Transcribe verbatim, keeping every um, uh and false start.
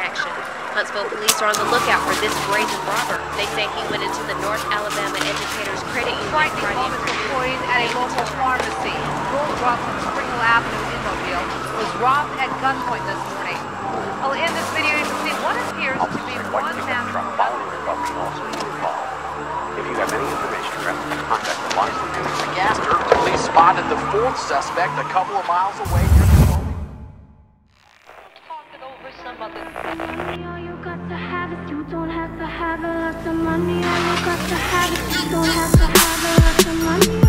protection. Huntsville police are on the lookout for this brazen robber. They say he went into the North Alabama Educators Credit Union Frightening Friday moments for afternoon. employees at a local pharmacy. Gold drops on Spring Hill Avenue in Mobile was robbed at gunpoint this morning. Well, in this video, you can see what appears to be one man from following the robbery also involved. If you have any information, contact the Wisely News. Gaster, police spotted the fourth suspect a couple of miles away near the home. talking over some other. Money, all you got to have it. You don't have to have a lot of money. All you got to have it. You don't have to have a lot of money.